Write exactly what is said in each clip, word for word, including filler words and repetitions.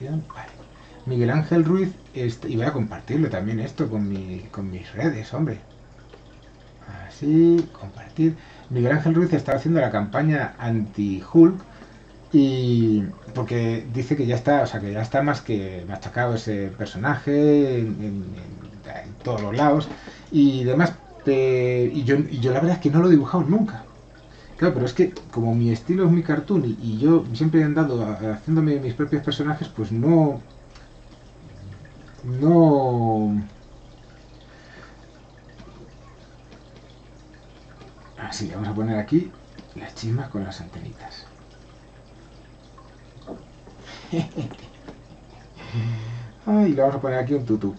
presentación. Vale. Miguel Ángel Ruiz, este, y voy a compartirlo también esto con, mi, con mis redes, hombre. Así, compartir. Miguel Ángel Ruiz está haciendo la campaña anti-Hulk y porque dice que ya está, o sea, que ya está más que machacado ese personaje en, en, en, en todos los lados y demás. Eh, y, yo, y yo la verdad es que no lo he dibujado nunca. Claro, pero es que como mi estilo es muy cartoon y, y yo siempre he andado a, a haciéndome mis propios personajes, pues no... No... Así, vamos a poner aquí las chismas con las antenitas. Ah, y le vamos a poner aquí un tutú.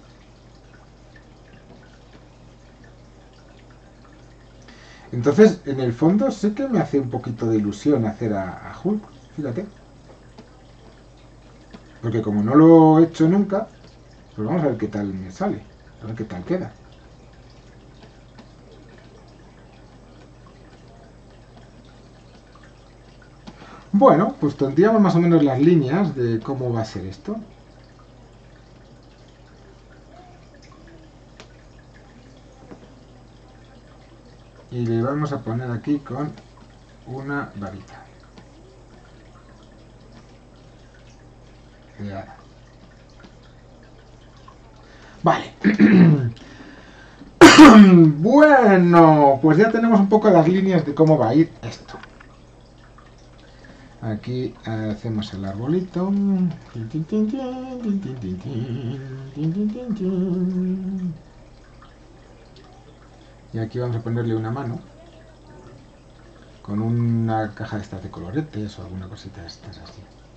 Entonces, en el fondo, sé que me hace un poquito de ilusión hacer a, a Hulk, fíjate. Porque como no lo he hecho nunca, pues vamos a ver qué tal me sale. A ver qué tal queda. Bueno, pues tendríamos más o menos las líneas de cómo va a ser esto. Y le vamos a poner aquí con una varita. Ya. Vale. Bueno, pues ya tenemos un poco las líneas de cómo va a ir esto. Aquí hacemos el arbolito. Y aquí vamos a ponerle una mano. Con una caja de estas de coloretes o alguna cosita de estas así.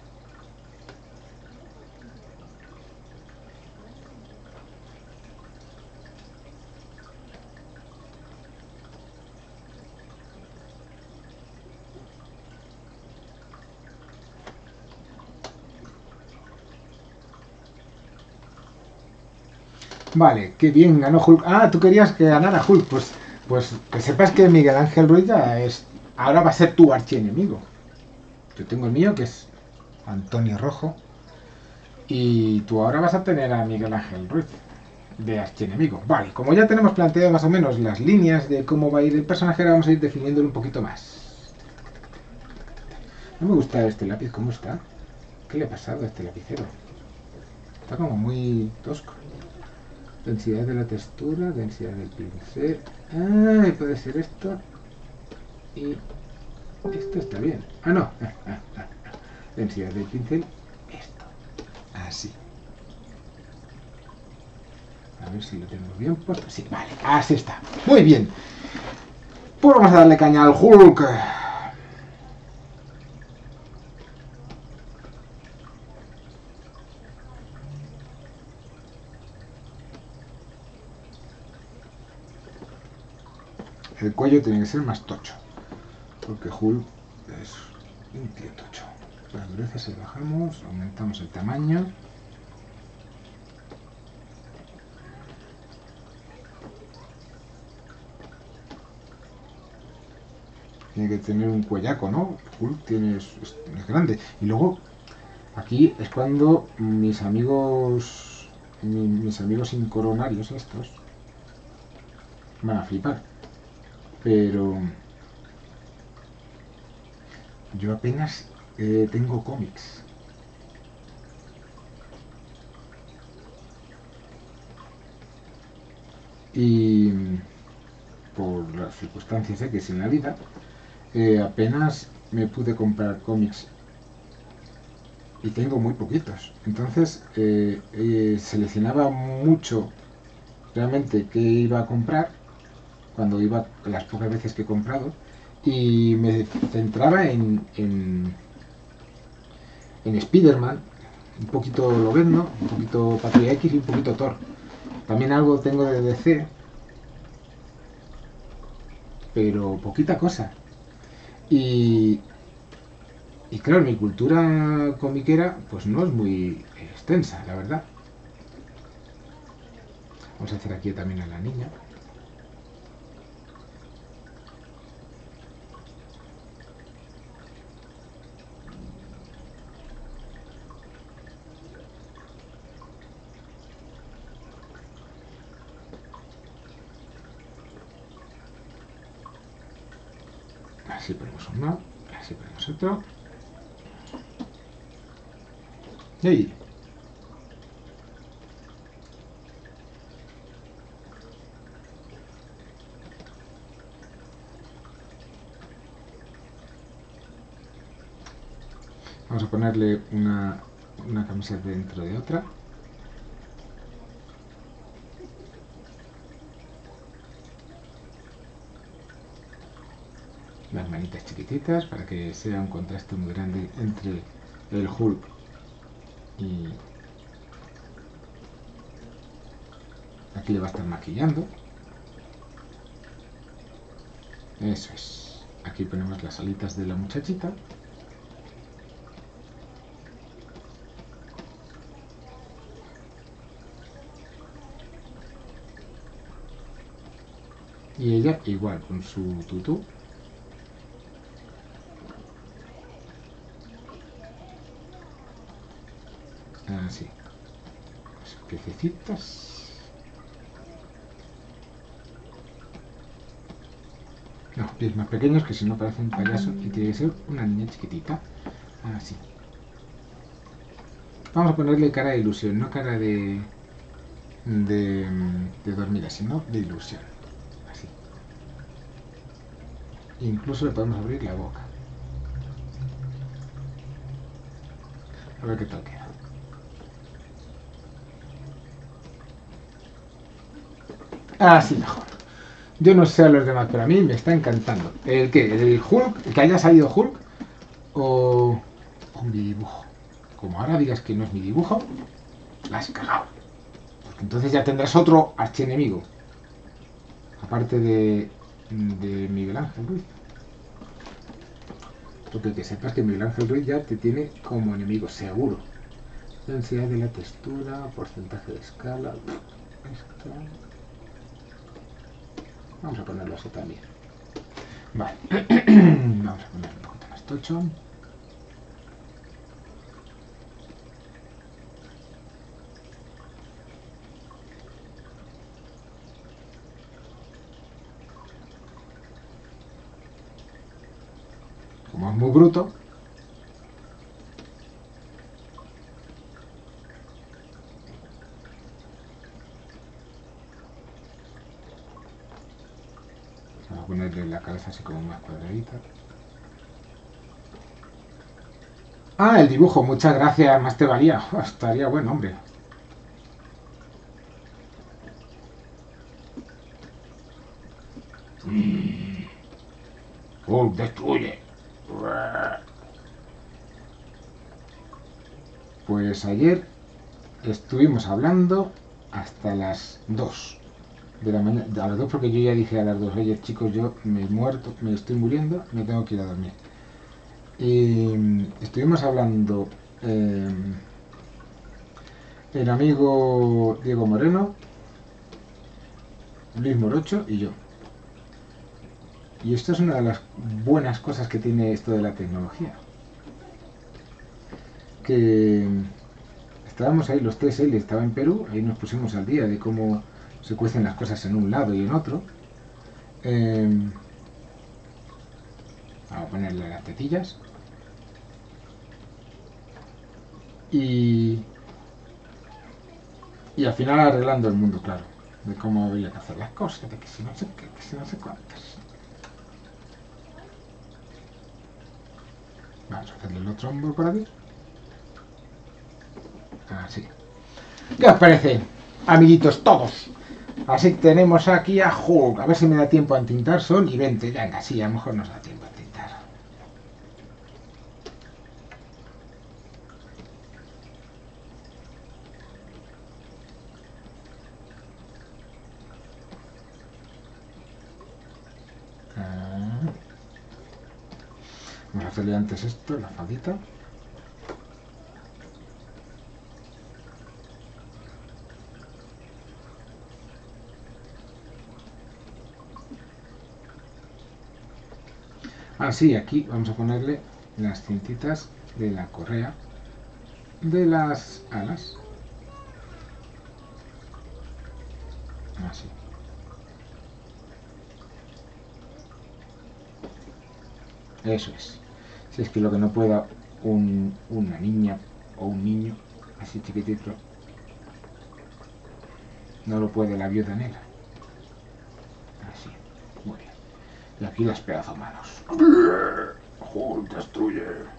Vale, qué bien, ganó Hulk. Ah, tú querías que ganara Hulk. Pues, pues que sepas que Miguel Ángel Ruiz ya es. Ahora va a ser tu archienemigo. Yo tengo el mío que es Antonio Rojo. Y tú ahora vas a tener a Miguel Ángel Ruiz de archienemigo. Vale, como ya tenemos planteado más o menos las líneas de cómo va a ir el personaje, ahora vamos a ir definiéndolo un poquito más. No me gusta este lápiz, ¿cómo está? ¿Qué le ha pasado a este lapicero? Está como muy tosco. Densidad de la textura, densidad del pincel. Ah, puede ser esto. Y esto está bien. Ah, no. Ah, ah, ah. Densidad del pincel, esto. Así. A ver si lo tengo bien puesto. Sí, vale. Así está. Muy bien. Pues vamos a darle caña al Hulk. El cuello tiene que ser más tocho. Porque Hulk es un tío tocho. La dureza se bajamos, aumentamos el tamaño. Tiene que tener un cuellaco, ¿no? Hulk tiene, es, es grande. Y luego, aquí es cuando mis amigos, mi, mis amigos incoronarios estos, van a flipar. Pero yo apenas eh, tengo cómics. Y por las circunstancias ¿eh? que es en la vida, eh, apenas me pude comprar cómics y tengo muy poquitos. Entonces eh, eh, seleccionaba mucho realmente qué iba a comprar cuando iba las pocas veces que he comprado y me centraba en, en, en Spider-Man, un poquito Lobezno, un poquito Patria X y un poquito Thor. También algo tengo de D C, pero poquita cosa. Y, y claro, mi cultura comiquera pues no es muy extensa, la verdad. Vamos a hacer aquí también a la niña. Así ponemos uno, así ponemos otro. Y ahí. Vamos a ponerle una, una camisa dentro de otra. Las manitas chiquititas para que sea un contraste muy grande entre el Hulk y... Aquí le va a estar maquillando. Eso es. Aquí ponemos las alitas de la muchachita. Y ella igual con su tutú. Así. Las piececitas. No, pies más pequeños que si no parece un payaso y tiene que ser una niña chiquitita. Así. Vamos a ponerle cara de ilusión, no cara de, de, de dormida, sino de ilusión. Así. Incluso le podemos abrir la boca. A ver qué tal queda. Así mejor. Yo no sé a los demás, pero a mí me está encantando. ¿El qué? ¿El Hulk? ¿El que haya salido Hulk? ¿O, o mi dibujo? Como ahora digas que no es mi dibujo, la has cagado. Porque entonces ya tendrás otro archienemigo. Aparte de, de Miguel Ángel Ruiz. Porque que sepas que Miguel Ángel Ruiz ya te tiene como enemigo, seguro. Densidad de la textura, porcentaje de escala. Esto. Vamos a ponerlo así también. Vale. Vamos a poner un poquito más tocho. Como es muy bruto, vamos a ponerle la cabeza así como más cuadradita. Ah, el dibujo, muchas gracias, más te valía. Estaría bueno, hombre. Mm. Oh, destruye. Pues ayer estuvimos hablando hasta las dos de la mañana. A las dos porque yo ya dije a las dos, oye chicos, yo me he muerto, me estoy muriendo, me tengo que ir a dormir. Y estuvimos hablando eh, el amigo Diego Moreno, Luis Morocho y yo. Y esto es una de las buenas cosas que tiene esto de la tecnología. Que estábamos ahí los tres, él estaba en Perú, ahí nos pusimos al día de cómo se cuecen las cosas en un lado y en otro. Eh, vamos a ponerle las tetillas. Y, y al final arreglando el mundo, claro, de cómo había que hacer las cosas, de que si no sé qué, que si no sé cuántas. Vamos a hacerle el otro hombro por aquí. Así. ¿Qué os parece, amiguitos todos? Así que tenemos aquí a Hulk. A ver si me da tiempo a entintar. Son y veinte. Venga, sí, a lo mejor nos da tiempo a entintar. Ah. Vamos a hacerle antes esto, la faldita. Ah, sí, aquí vamos a ponerle las cintitas de la correa de las alas. Así. Eso es. Si es que lo que no pueda un, una niña o un niño así chiquitito, no lo puede la viuda negra. Así. Muy bien. Y aquí las pedazos manos. Hulk destruye.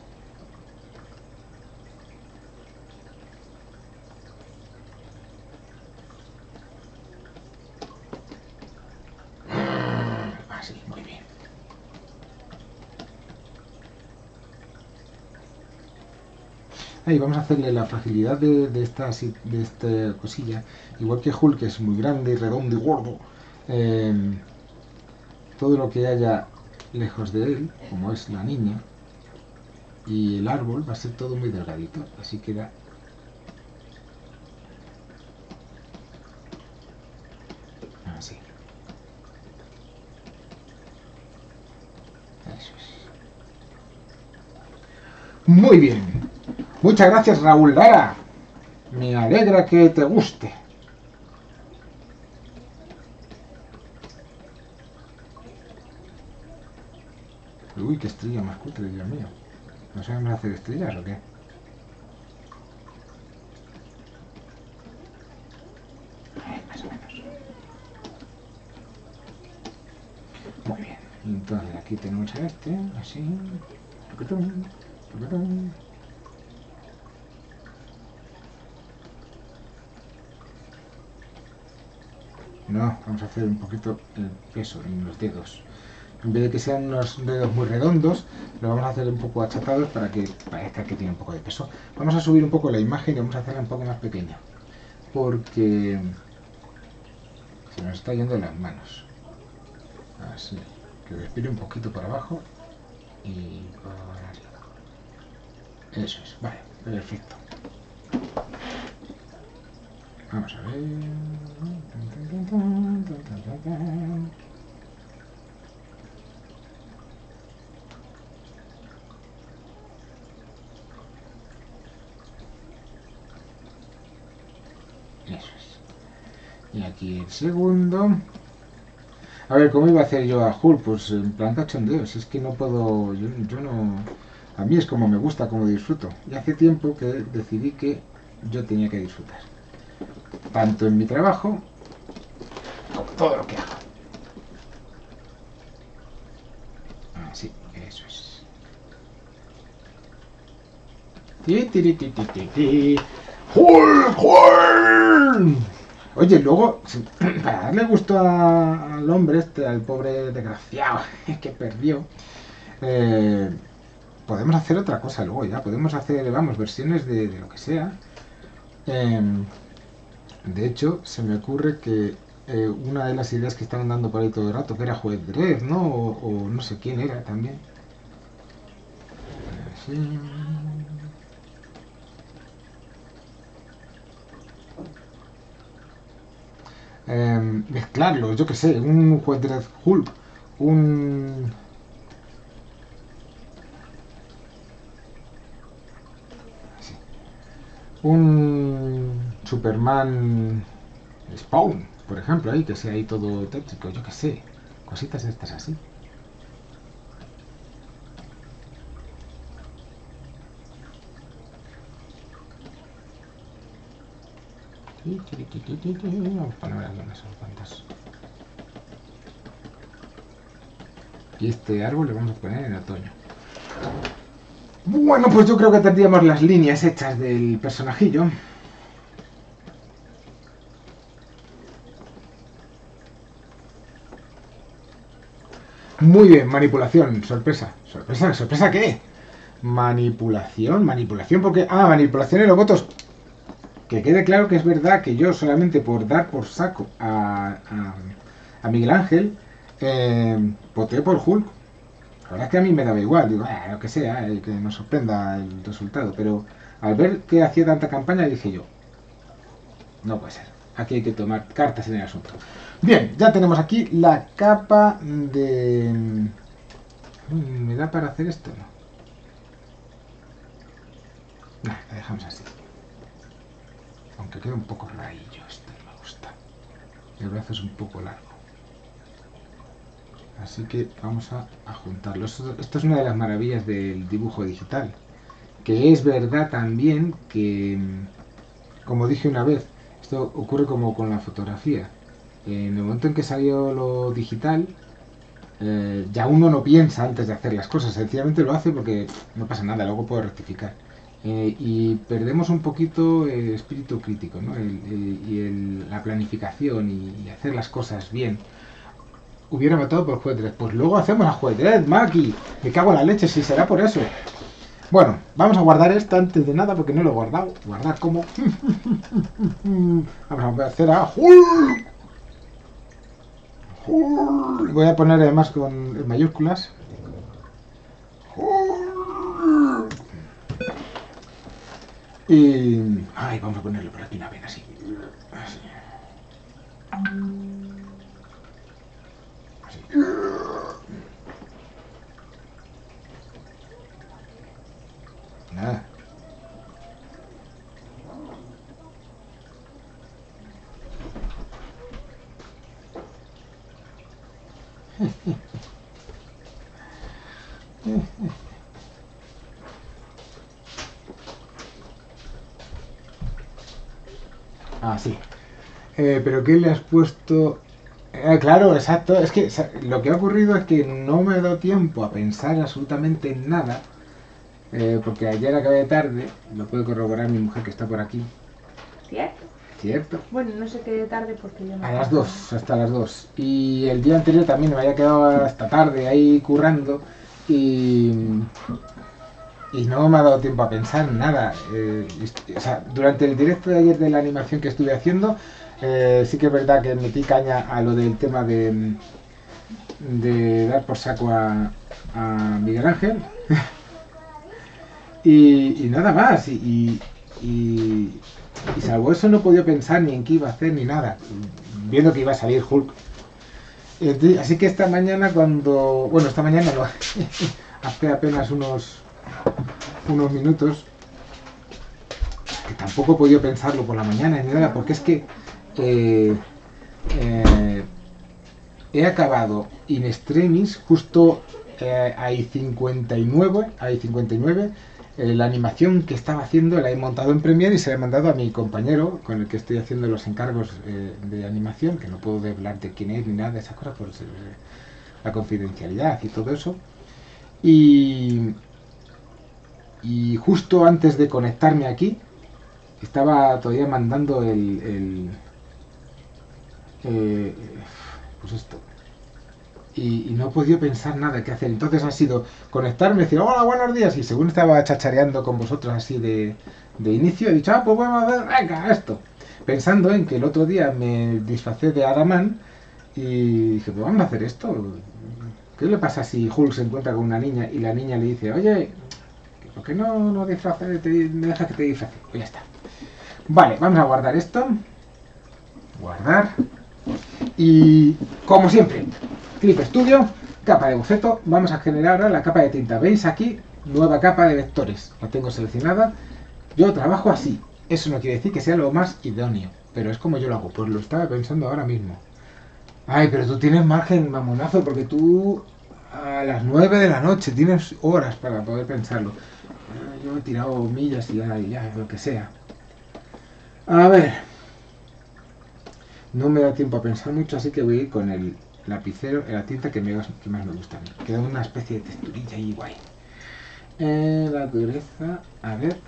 Así, muy bien. Ahí vamos a hacerle la fragilidad de, de, esta, de esta cosilla. Igual que Hulk, que es muy grande, redondo y gordo. Eh, todo lo que haya lejos de él, como es la niña, y el árbol va a ser todo muy delgadito. Así queda. Así. Eso es. Muy bien. Muchas gracias, Raúl Lara. Me alegra que te guste. Uy, qué estrella más cutre, Dios mío. ¿No sabemos hacer estrellas o qué? Más o menos. Muy bien. Entonces aquí tenemos a este, así. No, vamos a hacer un poquito el peso en los dedos. En vez de que sean unos dedos muy redondos, lo vamos a hacer un poco achatados para que parezca que tiene un poco de peso. Vamos a subir un poco la imagen y vamos a hacerla un poco más pequeña. Porque se nos está yendo de las manos. Así. Que respire un poquito para abajo y por arriba. Eso es. Vale, perfecto. Vamos a ver. Eso es. Y aquí el segundo. A ver, ¿cómo iba a hacer yo a Hulk? Pues en plan cachondeo. Si es que no puedo. Yo, yo no. A mí es como me gusta, como disfruto. Y hace tiempo que decidí que yo tenía que disfrutar. Tanto en mi trabajo como todo lo que hago. Así, eso es. Ti, ti, ti, ti, ti, ti. ¡Hulk, Hulk! Oye, luego, para darle gusto a, al hombre este, al pobre desgraciado que perdió, eh, podemos hacer otra cosa luego ya. Podemos hacer, vamos, versiones de, de lo que sea. Eh, de hecho, se me ocurre que eh, una de las ideas que estaban dando por ahí todo el rato, que era Juez Dredd, ¿no? O, o no sé quién era también. Así. Eh, mezclarlo, yo que sé, un Juez Dredd Hulk, un... así, un Superman Spawn, por ejemplo, ahí, que sea ahí todo tétrico, yo que sé, cositas estas así. Vamos a poner aquí unas cuantas. Y este árbol lo vamos a poner en otoño. Bueno, pues yo creo que tendríamos las líneas hechas del personajillo. Muy bien, manipulación, sorpresa. ¿Sorpresa? ¿Sorpresa qué? Manipulación, manipulación, porque... Ah, manipulación en los votos. Que quede claro que es verdad que yo solamente por dar por saco a, a, a Miguel Ángel, eh, voté por Hulk. La verdad es que a mí me daba igual, digo, ah, lo que sea, eh, que nos sorprenda el resultado. Pero al ver que hacía tanta campaña dije yo, no puede ser. Aquí hay que tomar cartas en el asunto. Bien, ya tenemos aquí la capa de... ¿Me da para hacer esto? No. Nah, la dejamos así. Aunque queda un poco rarillo este, me gusta. El brazo es un poco largo. Así que vamos a, a juntarlo. Esto, esto es una de las maravillas del dibujo digital. Que es verdad también que, como dije una vez, esto ocurre como con la fotografía. En el momento en que salió lo digital, eh, ya uno no piensa antes de hacer las cosas, sencillamente lo hace porque pff, no pasa nada, luego puedo rectificar. Eh, y perdemos un poquito el espíritu crítico, ¿no? El, el, y el, la planificación y, y hacer las cosas bien. Hubiera matado por juez tres. Pues luego hacemos la juez tres, Maki. Me cago en la leche, si será por eso. Bueno, vamos a guardar esto antes de nada porque no lo he guardado. Guardar como. Vamos a hacer a Hulk. Hulk. Voy a poner además con en mayúsculas. Hulk. Y. Ay, vamos a ponerlo por aquí una vez así. Así. Así. Nada. Ah, sí. Eh, pero ¿qué le has puesto? Eh, claro, exacto. Es que lo que ha ocurrido es que no me he dado tiempo a pensar absolutamente en nada. Eh, porque ayer acabé tarde. Lo puede corroborar mi mujer que está por aquí. ¿Cierto? ¿Cierto? Bueno, no sé qué tarde porque yo no... A las dos, hasta las dos. Y el día anterior también me había quedado hasta tarde ahí currando. Y... Y no me ha dado tiempo a pensar en nada. Eh, o sea, durante el directo de ayer de la animación que estuve haciendo, eh, sí que es verdad que metí caña a lo del tema de, de dar por saco a, a Miguel Ángel. y, y nada más. Y, y, y salvo eso no he podido pensar ni en qué iba a hacer ni nada. Viendo que iba a salir Hulk. Así que esta mañana cuando... Bueno, esta mañana no. Hace apenas unos... unos minutos, que tampoco he podido pensarlo por la mañana ni nada, porque es que eh, eh, he acabado in extremis justo eh, a I cincuenta y nueve, a I cincuenta y nueve eh, la animación que estaba haciendo la he montado en Premiere y se la he mandado a mi compañero con el que estoy haciendo los encargos eh, de animación, que no puedo hablar de quién es ni nada de esas cosas por eh, la confidencialidad y todo eso. Y Y justo antes de conectarme aquí, estaba todavía mandando el... el eh, pues esto. Y, y no he podido pensar nada qué hacer. Entonces ha sido conectarme y decir, hola, buenos días. Y según estaba chachareando con vosotros así de, de inicio, he dicho, ah, pues vamos a ver, venga, esto. Pensando en que el otro día me disfracé de Araman y dije, pues vamos a hacer esto. ¿Qué le pasa si Hulk se encuentra con una niña y la niña le dice, oye... ¿Por qué no, no disfraces, te, me dejas que te disfrace? Pues ya está. Vale, vamos a guardar esto. Guardar. Y como siempre, Clip Studio, capa de boceto. Vamos a generar ahora la capa de tinta. ¿Veis aquí? Nueva capa de vectores. La tengo seleccionada. Yo trabajo así. Eso no quiere decir que sea lo más idóneo. Pero es como yo lo hago. Pues lo estaba pensando ahora mismo. Ay, pero tú tienes margen, mamonazo, porque tú a las nueve de la noche tienes horas para poder pensarlo. Yo he tirado millas y ya, y ya, lo que sea. A ver. No me da tiempo a pensar mucho, así que voy a ir con el lapicero, la tinta que, me, que más me gusta a mí. Queda una especie de texturilla ahí guay. Eh, la dureza, a ver.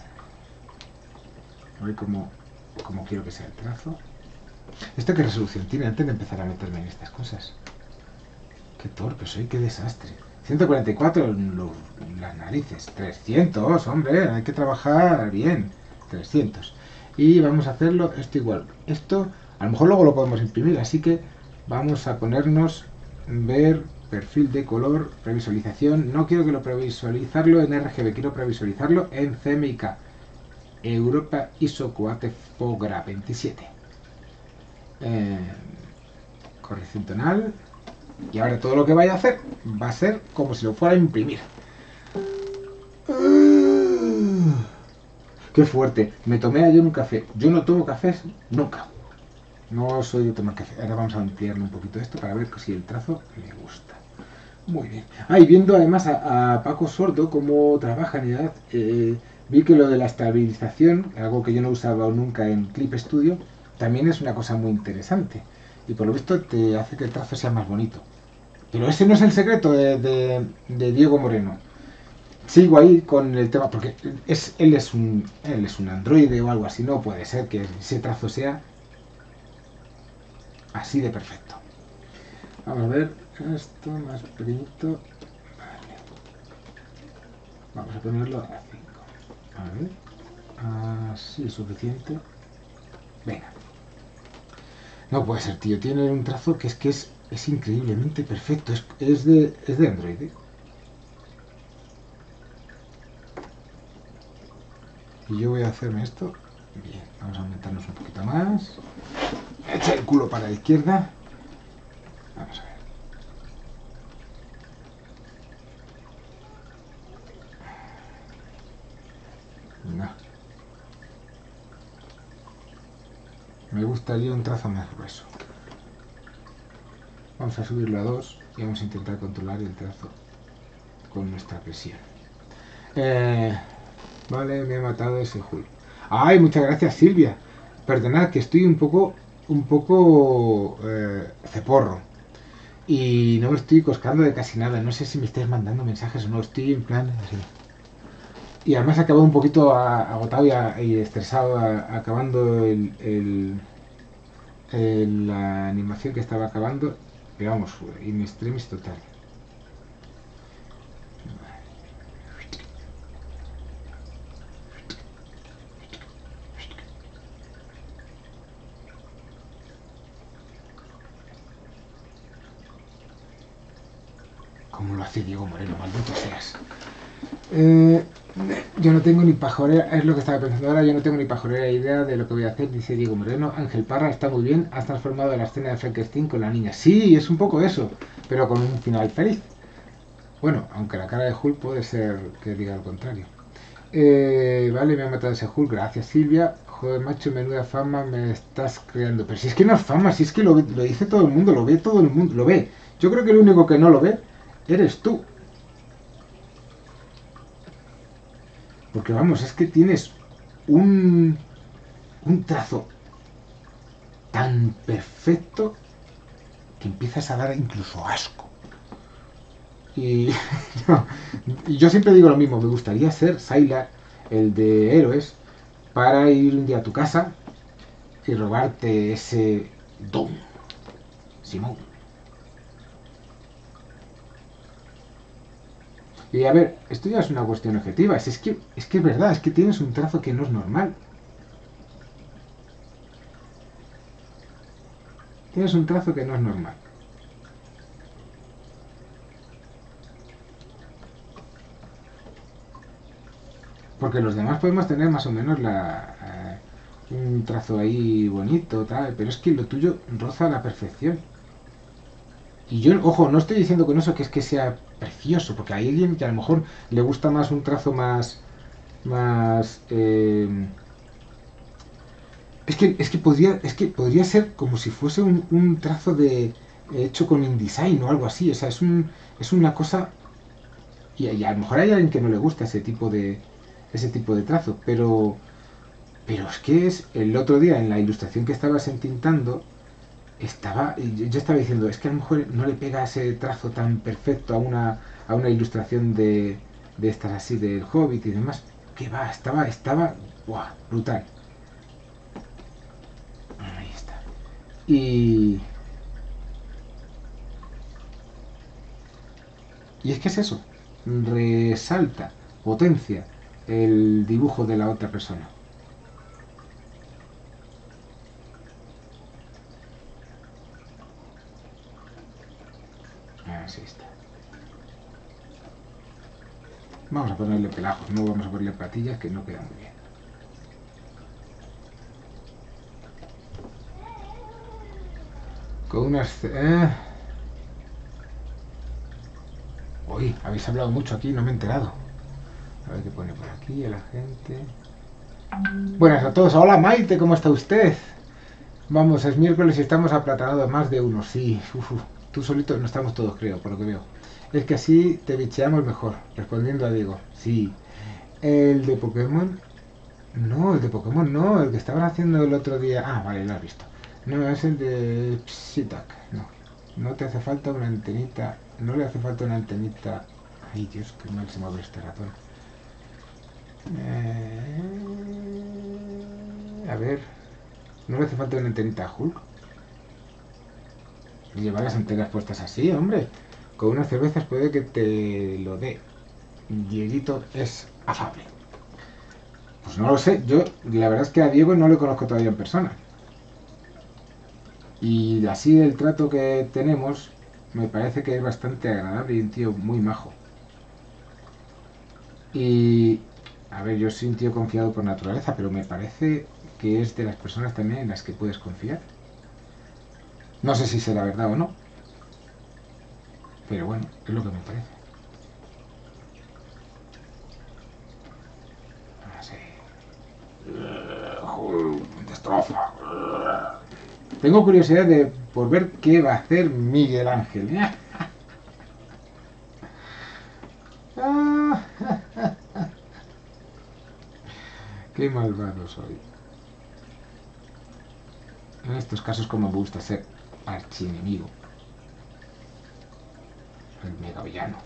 A ver cómo, cómo quiero que sea el trazo. ¿Esto qué resolución tiene antes de empezar a meterme en estas cosas? Qué torpe soy, qué desastre. ciento cuarenta y cuatro, lo, las narices. trescientos, hombre, hay que trabajar bien. trescientos. Y vamos a hacerlo esto igual. Esto, a lo mejor luego lo podemos imprimir, así que vamos a ponernos ver perfil de color, previsualización. No quiero que lo previsualizarlo en R G B, quiero previsualizarlo en C M Y K. Europa I S O Coate Fogra veintisiete. Eh, corrección tonal. Y ahora todo lo que vaya a hacer va a ser como si lo fuera a imprimir. ¡Qué fuerte! Me tomé ayer un café. Yo no tomo cafés nunca. No soy de tomar café. Ahora vamos a ampliarle un poquito esto para ver si el trazo le gusta. Muy bien. Ah, y viendo además a, a Paco Sordo cómo trabaja en edad, eh, vi que lo de la estabilización, algo que yo no usaba nunca en Clip Studio, también es una cosa muy interesante. Y por lo visto te hace que el trazo sea más bonito. Pero ese no es el secreto de, de, de Diego Moreno. Sigo ahí con el tema, porque es, él, es un, él es un androide o algo así, no puede ser que ese trazo sea así de perfecto. Vamos a ver esto más pequeñito. Vale. Vamos a ponerlo a cinco. A ver. Así es suficiente. Venga. No puede ser, tío. Tiene un trazo que es que es, es increíblemente perfecto. Es, es, de, es de Android. ¿eh? Y yo voy a hacerme esto. Bien, vamos a aumentarnos un poquito más. Echa el culo para la izquierda. Vamos a ver. No. Me gustaría un trazo más grueso. Vamos a subirlo a dos y vamos a intentar controlar el trazo con nuestra presión. Eh, vale, me ha matado ese Hulk. ¡Ay, muchas gracias, Silvia! Perdonad que estoy un poco, un poco eh, ceporro. Y no me estoy coscando de casi nada. No sé si me estáis mandando mensajes o no. Estoy en plan así. Y además acabo un poquito agotado y, a, y estresado a, acabando el, el, el, la animación que estaba acabando. Pero vamos, in extremis total. Como lo hace Diego Moreno, maldito seas. Eh, yo no tengo ni pajorera, es lo que estaba pensando ahora, yo no tengo ni pajorera idea de lo que voy a hacer, dice Diego Moreno. Ángel Parra está muy bien, has transformado la escena de Frankenstein con la niña. Sí, es un poco eso, pero con un final feliz. Bueno, aunque la cara de Hulk puede ser que diga lo contrario. Eh, vale, me ha matado ese Hulk, gracias Silvia. Joder, macho, menuda fama me estás creando. Pero si es que no es fama, si es que lo, lo dice todo el mundo, lo ve todo el mundo, lo ve. Yo creo que el único que no lo ve eres tú. Porque vamos, es que tienes un, un trazo tan perfecto que empiezas a dar incluso asco. Y no, yo siempre digo lo mismo, me gustaría ser Sylar, el de Héroes, para ir un día a tu casa y robarte ese don, Simón. Y a ver, esto ya es una cuestión objetiva, es, es, que, es que es verdad, es que tienes un trazo que no es normal. Tienes un trazo que no es normal. Porque los demás podemos tener más o menos la, eh, un trazo ahí bonito, tal, pero es que lo tuyo roza la perfección. Y yo, ojo, no estoy diciendo con eso que es que sea precioso, porque hay alguien que a lo mejor le gusta más un trazo más... más... Eh, es que, es que podría, es que podría ser como si fuese un, un trazo de hecho con InDesign o algo así. O sea, es un, es una cosa. Y, y a lo mejor hay alguien que no le gusta ese tipo de ese tipo de trazo, pero pero es que es el otro día en la ilustración que estabas entintando estaba yo, yo estaba diciendo es que a lo mejor no le pega ese trazo tan perfecto a una a una ilustración de de estas así del Hobbit y demás. Que va, estaba estaba ¡buah! Brutal. Ahí está. Y... Y es que es eso. Resalta, potencia el dibujo de la otra persona. Así está. Vamos a ponerle pelajos, no vamos a ponerle patillas que no quedan muy bien. Con unas... Eh... Uy, habéis hablado mucho aquí, no me he enterado. A ver qué pone por aquí a la gente. Buenas a todos. Hola Maite, ¿cómo está usted? Vamos, es miércoles y estamos aplatanados más de uno. Sí, uf, uf. Tú solito no estamos todos, creo, por lo que veo. Es que así te bicheamos mejor. Respondiendo a Diego. Sí. El de Pokémon. No, el de Pokémon no. El que estaban haciendo el otro día. Ah, vale, lo has visto. No, es el de Psittac. No. No te hace falta una antenita. No le hace falta una antenita. Ay, Dios, qué mal se mueve este ratón. Eh, a ver. No le hace falta una antenita a Hulk. Llevar las antenas puestas así, hombre. Con unas cervezas puede que te lo dé. Dieguito es afable. Pues no lo sé. Yo, la verdad es que a Diego no lo conozco todavía en persona. Y así el trato que tenemos, me parece que es bastante agradable y un tío muy majo. Y, a ver, yo soy un tío confiado por naturaleza, pero me parece que es de las personas también en las que puedes confiar. No sé si será verdad o no, pero bueno, es lo que me parece. Así. Destroza. Tengo curiosidad de por ver qué va a hacer Miguel Ángel. Qué malvado soy. En estos casos como me gusta ser archienemigo. El mega villano.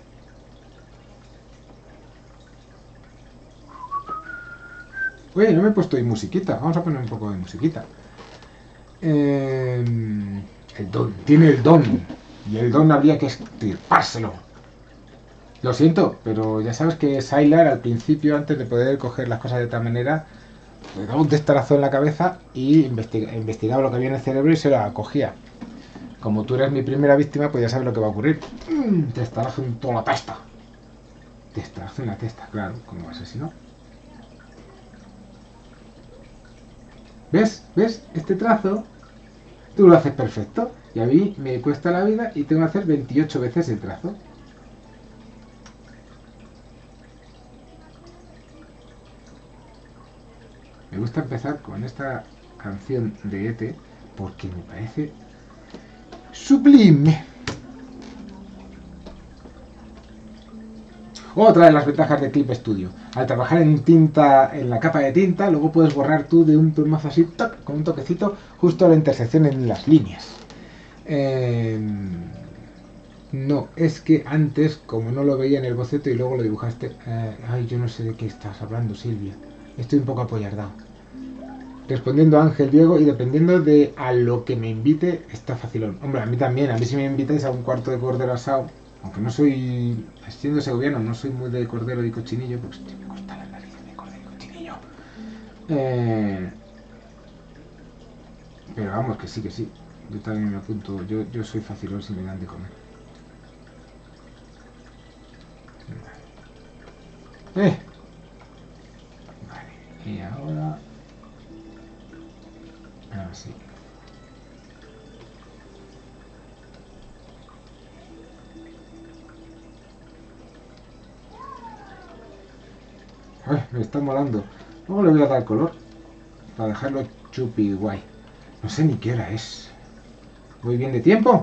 Oye, no me he puesto ahí musiquita. Vamos a poner un poco de musiquita. Eh, el don. Tiene el don. Y el don habría que estirpárselo. Lo siento, pero ya sabes que Sylar al principio, antes de poder coger las cosas de tal manera, le daba un testarazo en la cabeza y investiga, investigaba lo que había en el cerebro y se lo acogía. Como tú eres mi primera víctima, pues ya sabes lo que va a ocurrir. Mm, testarazo en toda la testa. Testarazo en la testa, claro, como asesino. ¿Ves? ¿Ves? Este trazo, tú lo haces perfecto. Y a mí me cuesta la vida y tengo que hacer veintiocho veces el trazo. Me gusta empezar con esta canción de E T porque me parece sublime. Otra de las ventajas de Clip Studio. Al trabajar en tinta, en la capa de tinta, luego puedes borrar tú de un plumazo así, toc, con un toquecito, justo a la intersección en las líneas. Eh, no, es que antes, como no lo veía en el boceto y luego lo dibujaste... Eh, ay, yo no sé de qué estás hablando, Silvia. Estoy un poco apoyardado. Respondiendo a Ángel Diego y dependiendo de a lo que me invite, está facilón. Hombre, a mí también, a mí si me invitáis a un cuarto de cordero asado, aunque no soy, siendo segoviano, no soy muy de cordero y cochinillo, pues tío, me corta la nariz de cordero y cochinillo. Eh, pero vamos, que sí, que sí. Yo también me apunto, yo, yo soy facilón si me dan de comer. Eh. Vale, y ahora... Ahora sí. Ay, me está molando. Luego le voy a dar color para dejarlo chupi guay. No sé ni qué hora es. ¿Voy bien de tiempo?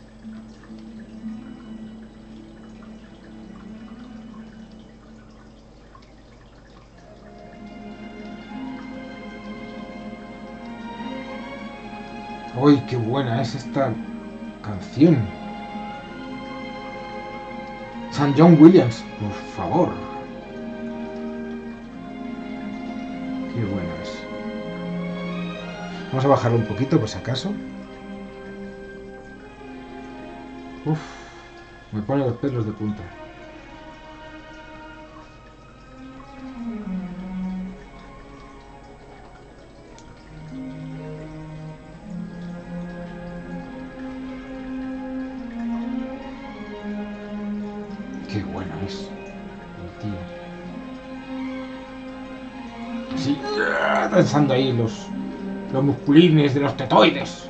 ¡Uy, qué buena es esta canción! San John Williams, por favor. Qué buena es. Vamos a bajarlo un poquito por si acaso. Uf, me pone los pelos de punta. Qué bueno es el tío. Sí, pensando ahí los, los musculines de los tetoides.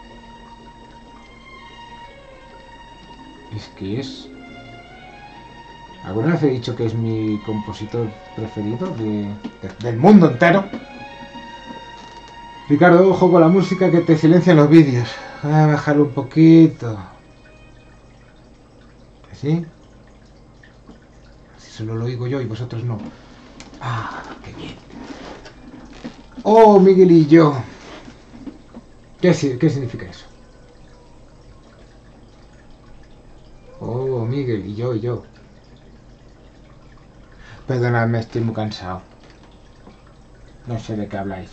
Es que es Alguna vez he dicho que es mi compositor preferido de, de, del mundo entero. Ricardo, ojo con la música que te silencian los vídeos. Voy a bajar un poquito. ¿Así? Así solo lo oigo yo y vosotros no. Ah, qué bien. Oh, Miguel y yo. ¿Qué, qué significa eso? Oh, Miguel y yo y yo. Perdonadme, estoy muy cansado. No sé de qué habláis.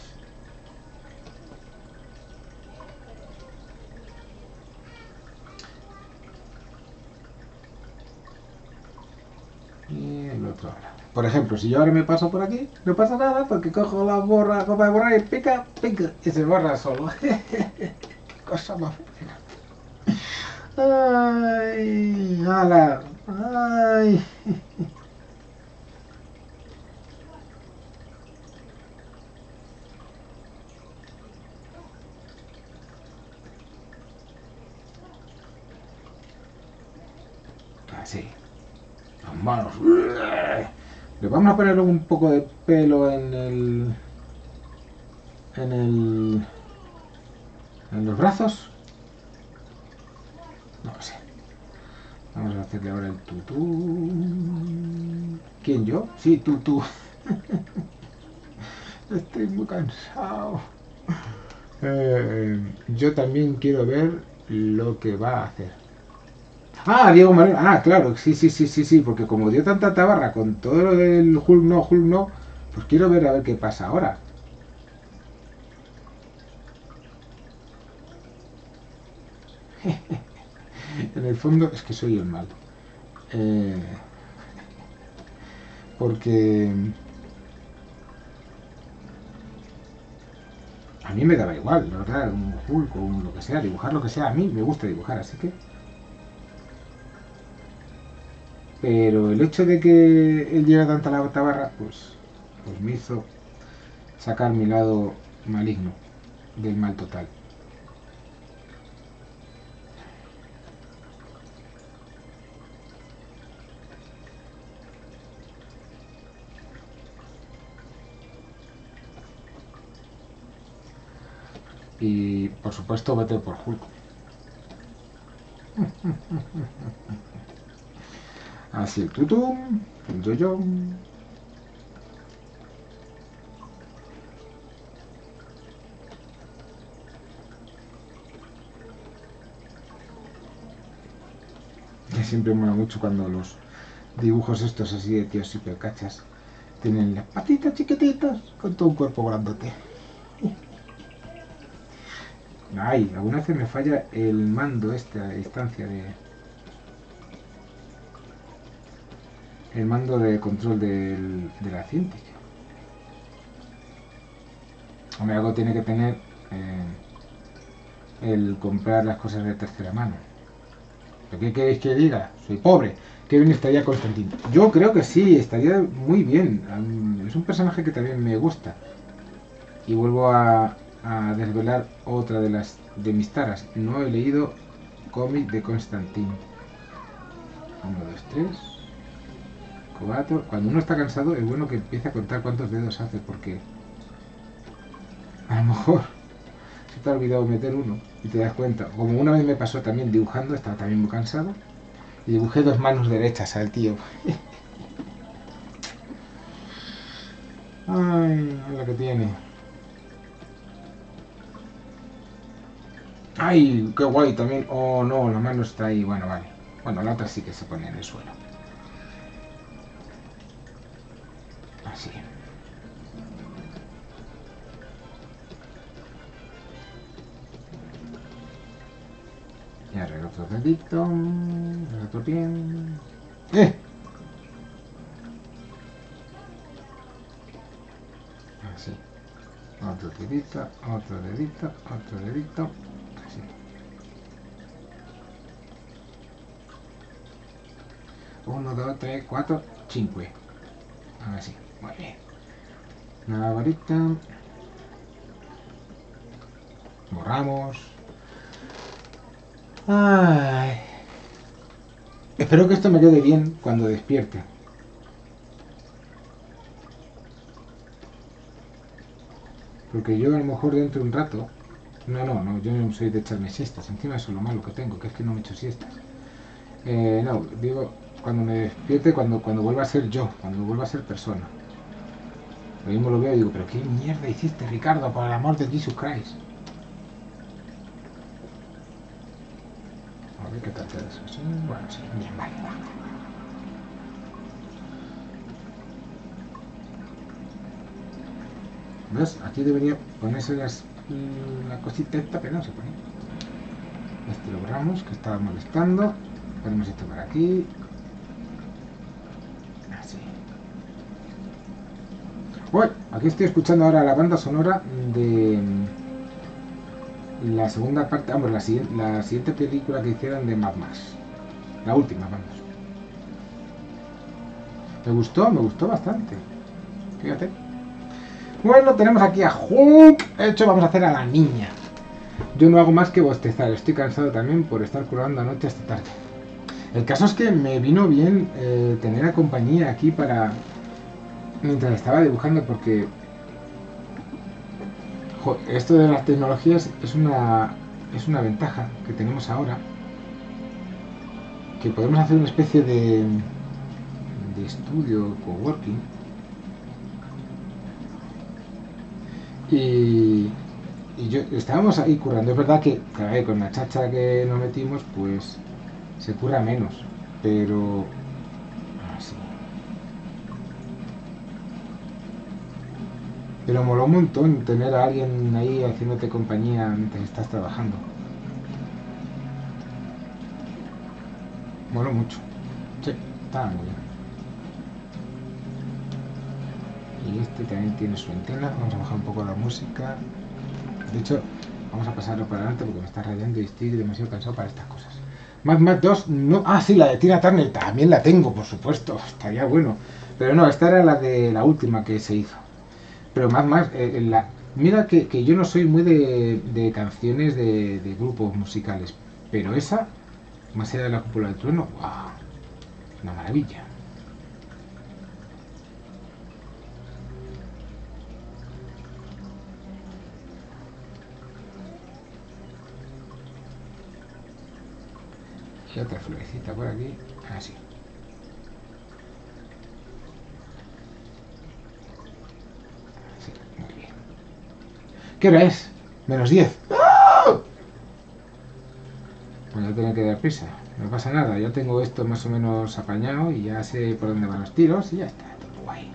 Y el otro ahora. Por ejemplo, si yo ahora me paso por aquí, no pasa nada porque cojo la borra, la copa de borrar y pica, pica y se borra solo. Qué cosa más fea. Ay, ala, ay. Así. Las manos. Le vamos a poner un poco de pelo en el. En el. En los brazos. No lo sé. Vamos a hacerle ahora el tutú. ¿Quién, yo? Sí, tutú. Estoy muy cansado. Eh, yo también quiero ver lo que va a hacer. Ah, Diego Moreno. Ah, claro, sí, sí, sí, sí, sí, porque como dio tanta tabarra con todo lo del Hulk no, Hulk no, pues quiero ver a ver qué pasa ahora. En el fondo es que soy el malo. Eh, porque a mí me daba igual, la verdad, un Hulk o un lo que sea, dibujar lo que sea, a mí me gusta dibujar, así que... Pero el hecho de que él lleve tanta la tabarra, pues, pues me hizo sacar mi lado maligno del mal total. Y por supuesto vete por Hulk. Así el tutum, el yo-yo. Que siempre mola mucho cuando los dibujos estos así de tíos hipercachas tienen las patitas chiquititas con todo un cuerpo grandote. Ay, alguna vez me falla el mando este a distancia de... El mando de control del, de la Cintiq. Hombre, algo tiene que tener eh, el comprar las cosas de tercera mano. ¿Pero qué queréis que diga? Soy pobre. Qué bien estaría Constantine. Yo creo que sí, estaría muy bien. Es un personaje que también me gusta. Y vuelvo a, a desvelar otra de las de mis taras. No he leído cómic de Constantine. Uno, dos, tres. Cuatro. Cuando uno está cansado es bueno que empiece a contar cuántos dedos hace porque a lo mejor se te ha olvidado meter uno y te das cuenta. Como una vez me pasó también dibujando, estaba también muy cansado y dibujé dos manos derechas al tío. Ay, la que tiene. Ay, qué guay también. Oh no, la mano está ahí. Bueno, vale. Bueno, la otra sí que se pone en el suelo. Así. Y ahora el otro dedito. El otro pie. ¡Eh! Así. Otro dedito, otro dedito, otro dedito. Así. Uno, dos, tres, cuatro, cinco. Así. Muy bien. Una varita. Borramos. Ay. Espero que esto me quede bien cuando despierte. Porque yo a lo mejor dentro de un rato... No, no, no, yo no soy de echarme siestas. Encima eso es lo malo que tengo, que es que no me echo siestas. Eh, no, digo, cuando me despierte, cuando, cuando vuelva a ser yo, cuando vuelva a ser persona. Lo mismo lo veo y digo, pero qué mierda hiciste, Ricardo, por el amor de Jesus Christ. A ver qué tal queda eso. Sí, bueno, sí, bien, vale, vale. ¿Ves? Aquí debería ponerse las, la cosita esta, pero no se pone. Este lo borramos, que estaba molestando. Ponemos esto por aquí. Así. Bueno, aquí estoy escuchando ahora la banda sonora de la segunda parte, vamos, la, la siguiente película que hicieron de Mad Max. La última, vamos. Me gustó, me gustó bastante. Fíjate. Bueno, tenemos aquí a Hulk. De hecho, vamos a hacer a la niña. Yo no hago más que bostezar. Estoy cansado también por estar currando anoche hasta tarde. El caso es que me vino bien eh, tener a compañía aquí para... mientras estaba dibujando, porque... jo, esto de las tecnologías es una... es una ventaja que tenemos ahora. Que podemos hacer una especie de... de estudio, coworking. Y, y yo estábamos ahí currando. Es verdad que, claro, con la chacha que nos metimos, pues se curra menos. Pero así. Pero moló un montón tener a alguien ahí haciéndote compañía mientras estás trabajando. Moló mucho. Sí, estaba muy bien. Y este también tiene su antena. Vamos a bajar un poco la música. De hecho, vamos a pasarlo por adelante porque me está rayando y estoy demasiado cansado para estas cosas. Mad Max dos, no. Ah, sí, la de Tina Turner también la tengo, por supuesto. Estaría bueno. Pero no, esta era la de la última que se hizo. Pero Mad Max, eh, la... mira que, que yo no soy muy de, de canciones de, de grupos musicales. Pero esa, más allá de la cúpula del trueno, ¡wow! Una maravilla. Y otra florecita por aquí, así. Sí, muy bien. ¿Qué hora es? Menos diez. ¡Ah! Pues ya tengo que dar prisa. No pasa nada, ya tengo esto más o menos apañado y ya sé por dónde van los tiros y ya está, todo guay.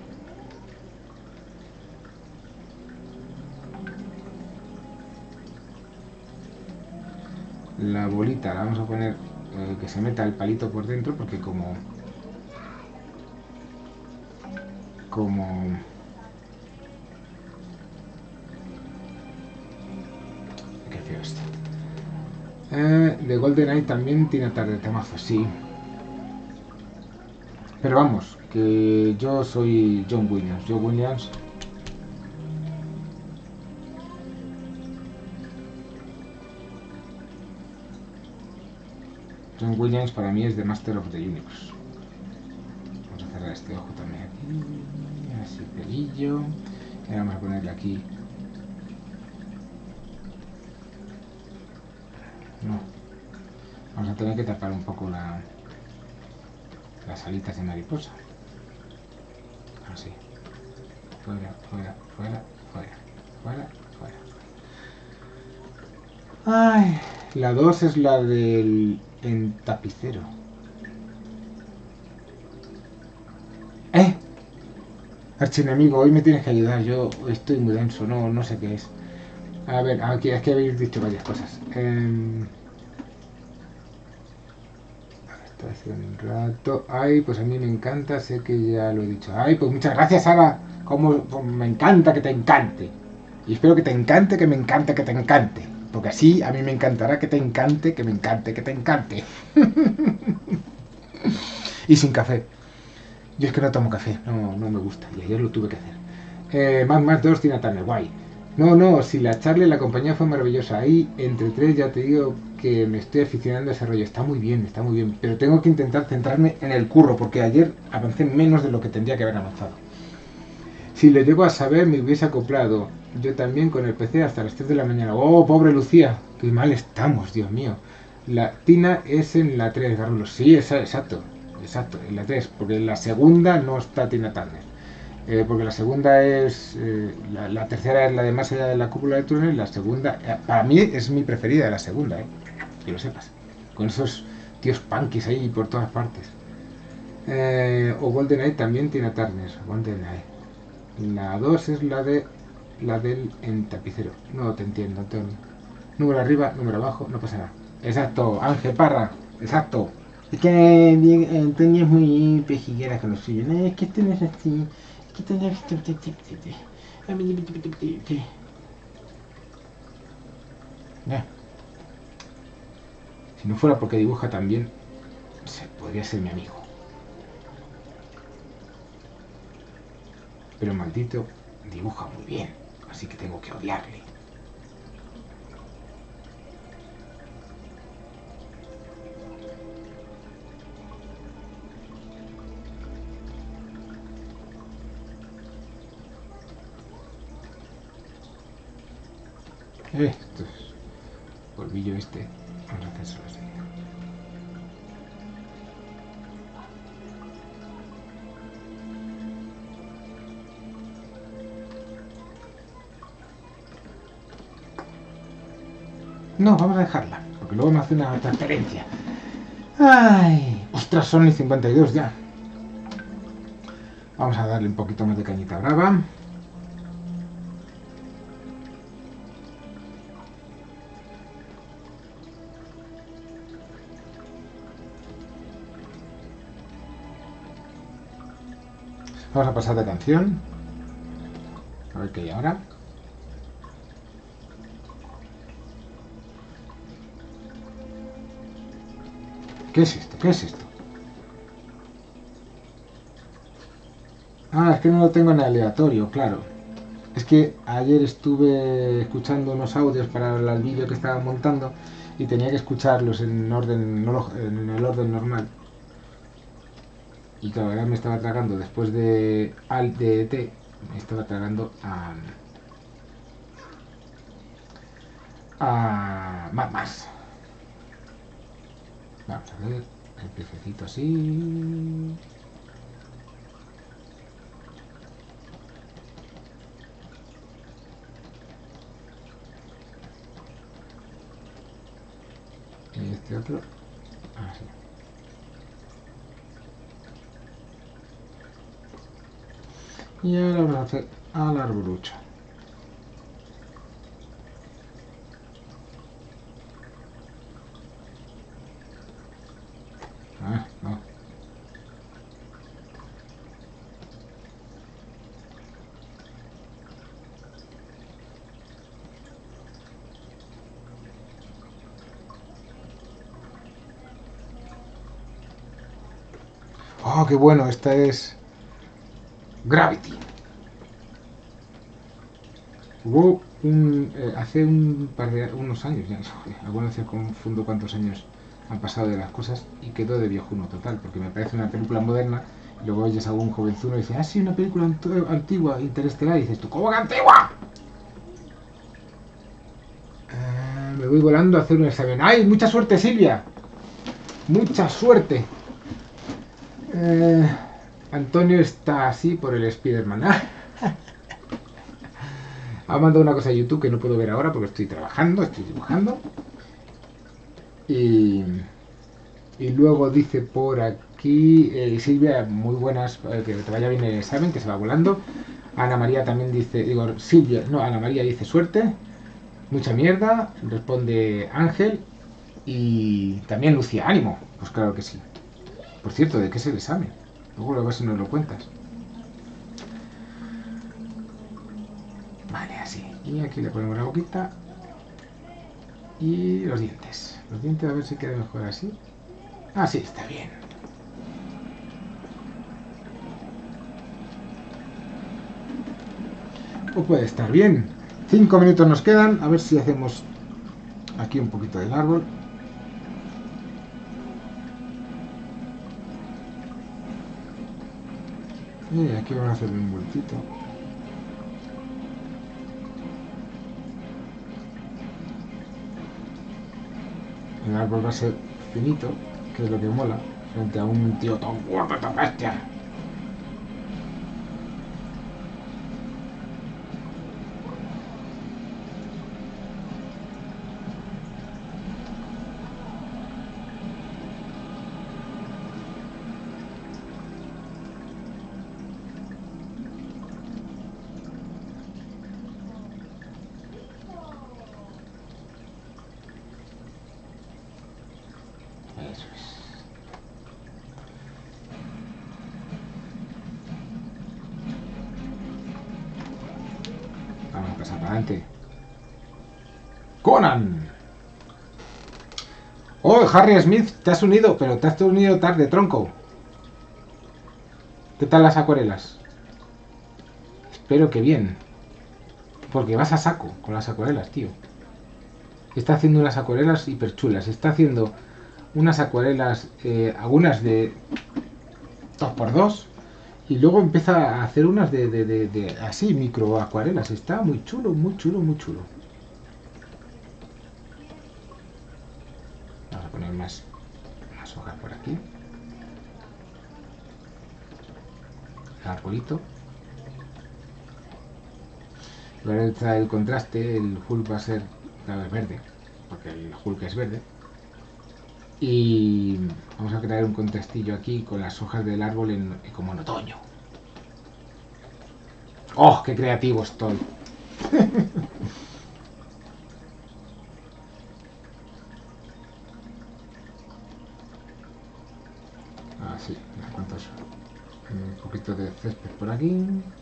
La bolita la vamos a poner eh, que se meta el palito por dentro porque como como qué feo este eh, de GoldenEye también tiene tarde temazo, sí, pero vamos, que yo soy John Williams. John Williams John Williams para mí es The Master of the Universe. Vamos a cerrar este ojo también aquí, así pelillo, y ahora vamos a ponerle aquí. No, vamos a tener que tapar un poco la, las alitas de mariposa. Así. Fuera, fuera, fuera, fuera, fuera, fuera. Ay, la dos es la del entapicero. ¡Eh! Archienemigo, hoy me tienes que ayudar. Yo estoy muy denso, no, no sé qué es. A ver, aquí es que habéis dicho varias cosas. Eh, Esto hace un rato. Ay, pues a mí me encanta, sé que ya lo he dicho. Ay, pues muchas gracias, Sara. Como me encanta que te encante. Y espero que te encante, que me encante, que te encante. Porque así a mí me encantará que te encante, que me encante, que te encante. Y sin café. Yo es que no tomo café, no, no me gusta. Y ayer lo tuve que hacer. Eh, Mad Max dos, Tina Turner, guay. No, no, si la charla y la compañía fue maravillosa. Ahí, entre tres, ya te digo que me estoy aficionando a ese rollo. Está muy bien, está muy bien. Pero tengo que intentar centrarme en el curro, porque ayer avancé menos de lo que tendría que haber avanzado. Si lo llego a saber, me hubiese acoplado. Yo también con el P C hasta las tres de la mañana. ¡Oh, pobre Lucía! ¡Qué mal estamos, Dios mío! La Tina es en la tres, Garulos. Sí, esa, exacto. Exacto, en la tres. Porque en la segunda no está Tina Turner. Eh, porque la segunda es... Eh, la, la tercera es la de Más allá de la cúpula de Turner. La segunda... Eh, para mí es mi preferida, la segunda, ¿eh? Que lo sepas. Con esos tíos punkis ahí por todas partes. Eh, o GoldenEye también tiene Turner. GoldenEye. La dos es la de la del en tapicero. No te entiendo, Antonio. Número arriba, número abajo, no pasa nada. Exacto, Ángel Parra, exacto. Es que Antonio es muy pejiguera con lo suyo. No, es que esto no es así. Es que esto no es así. Ya. Si no fuera porque dibuja también, podría ser mi amigo. Pero maldito, dibuja muy bien, así que tengo que odiarle. Esto es polvillo este. Vamos a hacérselo así. No, vamos a dejarla, porque luego me hace una transferencia. Ay, ostras, son y cincuenta y dos ya. Vamos a darle un poquito más de cañita brava. Vamos a pasar de canción. A ver qué hay ahora. ¿Qué es esto? ¿Qué es esto? Ah, es que no lo tengo en aleatorio, claro. Es que ayer estuve escuchando unos audios para el vídeo que estaba montando y tenía que escucharlos en orden, no en el orden normal. Y claro, ahora me estaba tragando, después de al de T, me estaba tragando a... a... más, más. Vamos a ver, el piececito así... Y este otro, así. Y ahora vamos a hacer al arbolucho. Ah, no. Oh, qué bueno, esta es Gravity. Hubo un, eh, hace un par de unos años ya, algunas veces confundo cuántos años han pasado de las cosas y quedó de viejuno total, porque me parece una película moderna y luego oyes a algún jovenzuno y dice, ah, sí, una película antigua, interestelar, y dices, ¿tú cómo que antigua? Eh, me voy volando a hacer un examen. ¡Ay, mucha suerte, Silvia! ¡Mucha suerte! Eh, Antonio está así por el Spider-Man. Ha mandado una cosa a YouTube que no puedo ver ahora porque estoy trabajando, estoy dibujando. Y, y luego dice por aquí, eh, Silvia, muy buenas, eh, que te vaya bien el examen, que se va volando. Ana María también dice, digo, Silvia, no, Ana María dice suerte, mucha mierda, responde Ángel. Y también Lucía, ánimo. Pues claro que sí. Por cierto, ¿de qué es el examen? Luego a ver si nos lo cuentas. Vale, así. Y aquí le ponemos la boquita. Y los dientes. Los dientes a ver si queda mejor así. Ah, sí, está bien. O puede estar bien. Cinco minutos nos quedan. A ver si hacemos aquí un poquito del árbol. Y aquí vamos a hacer un vueltito. árbol va a ser finito, que es lo que mola, frente a un tío tan gordo, tan bestia. Eso es. Vamos a pasar para adelante. ¡Conan! ¡Oh, Harry Smith! Te has unido, pero te has unido tarde, tronco. ¿Qué tal las acuarelas? Espero que bien. Porque vas a saco con las acuarelas, tío. Está haciendo unas acuarelas hiper chulas. Está haciendo unas acuarelas, eh, algunas de dos por dos, y luego empieza a hacer unas de, de, de, de así, micro acuarelas. Está muy chulo, muy chulo, muy chulo. Vamos a poner más, más hojas por aquí. El arbolito. Ahora está el contraste, el Hulk va a ser, claro, es verde, porque el Hulk es verde. Y vamos a crear un contrastillo aquí con las hojas del árbol en, como en otoño. ¡Oh, qué creativo estoy! Ah, sí, unos cuantos. Un poquito de césped por aquí.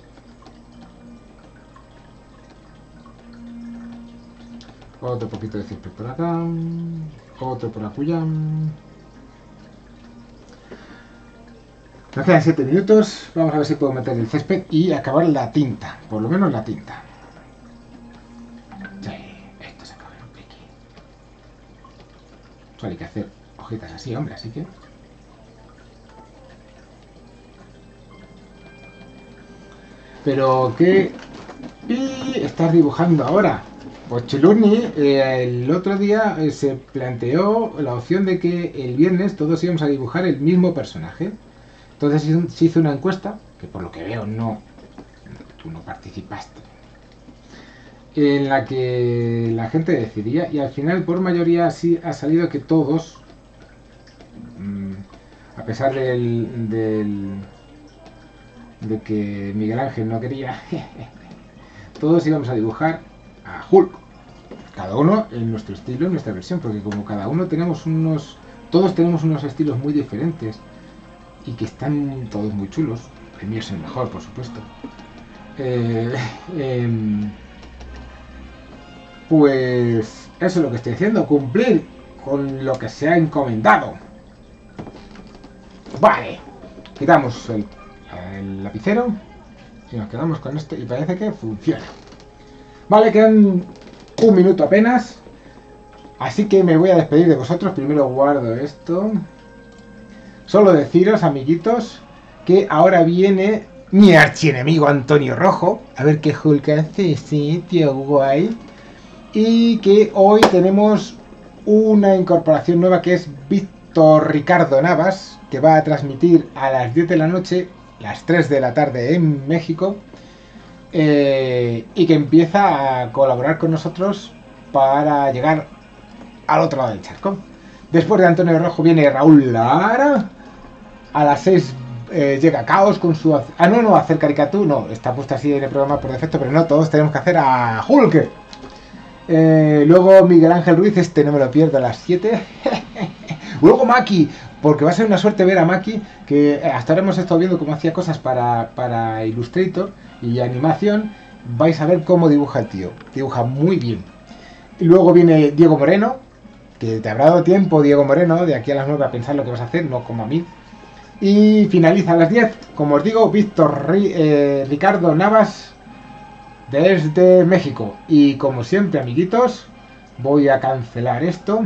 Otro poquito de césped por acá. Otro por acullá. Nos quedan siete minutos. Vamos a ver si puedo meter el césped y acabar la tinta. Por lo menos la tinta. Sí, esto se acaba en un piqui. Solo hay que hacer hojitas así, hombre, así que... Pero, ¿qué y estás dibujando ahora? Pues Chilurni, eh, el otro día eh, se planteó la opción de que el viernes todos íbamos a dibujar el mismo personaje. Entonces se hizo una encuesta, que por lo que veo no, tú no participaste, en la que la gente decidía, y al final por mayoría sí ha salido que todos, mmm, a pesar del, del de que Miguel Ángel no quería, todos íbamos a dibujar a Hulk, cada uno en nuestro estilo, en nuestra versión, porque como cada uno tenemos unos, todos tenemos unos estilos muy diferentes y que están todos muy chulos. El mío es el mejor, por supuesto. Eh, eh, pues eso es lo que estoy haciendo, cumplir con lo que se ha encomendado. Vale, quitamos el, el lapicero y nos quedamos con esto y parece que funciona. Vale, quedan un minuto apenas, así que me voy a despedir de vosotros. Primero guardo esto. Solo deciros, amiguitos, que ahora viene mi archienemigo Antonio Rojo. A ver qué Hulk hace, sí, tío guay. Y que hoy tenemos una incorporación nueva que es Víctor Ricardo Navas, que va a transmitir a las diez de la noche, las tres de la tarde en México. Eh, y que empieza a colaborar con nosotros para llegar al otro lado del charco. Después de Antonio Rojo viene Raúl Lara. A las seis eh, llega Caos con su... Ah, no, no, hacer caricatura. No, está puesto así en el programa por defecto, pero no, todos tenemos que hacer a Hulk. Eh, luego Miguel Ángel Ruiz, este no me lo pierdo, a las siete. Luego Maki, porque va a ser una suerte ver a Maki, que hasta ahora hemos estado viendo cómo hacía cosas para, para Illustrator y animación. Vais a ver cómo dibuja el tío. Dibuja muy bien. Y luego viene Diego Moreno, que te habrá dado tiempo, Diego Moreno, de aquí a las nueve a pensar lo que vas a hacer, no como a mí. Y finaliza a las diez, como os digo, Víctor eh, Ricardo Navas desde México. Y como siempre, amiguitos, voy a cancelar esto,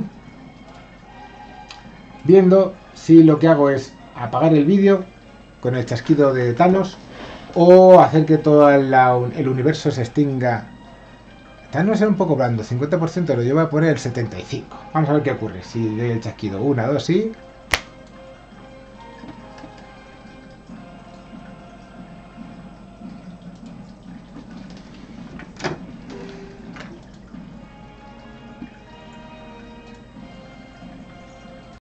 viendo si lo que hago es apagar el vídeo con el chasquido de Thanos o hacer que todo la, el universo se extinga Thanos era un poco blando, cincuenta por ciento lo lleva a poner el setenta y cinco por ciento. Vamos a ver qué ocurre. Si doy el chasquido, una, dos y...